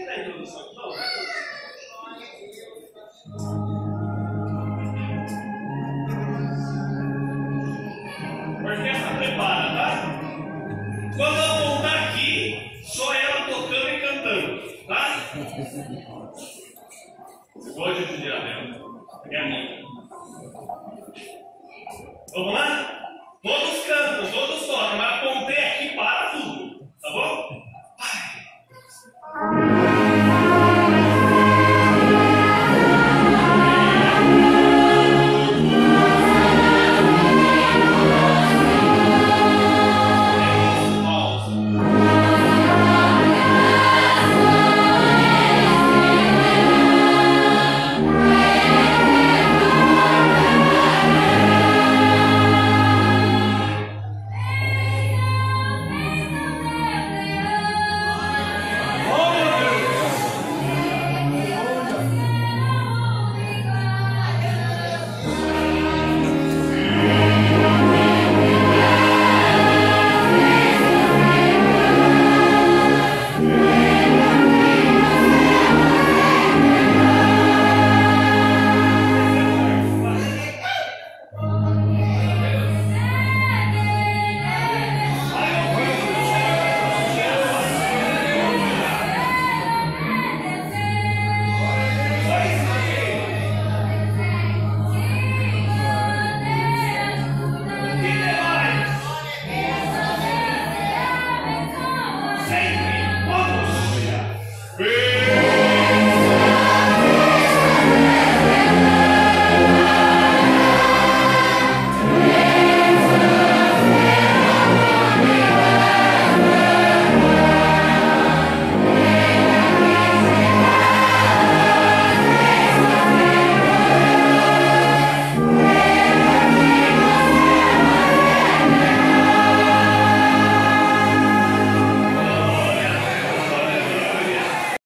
que dar a introdução aqui, não? Orquestra prepara, tá? Quando eu voltar aqui, só ela tocando e cantando, tá? Hoje eu tirar dela. É a minha. Vamos lá? Todos cantam, todos tocam, mas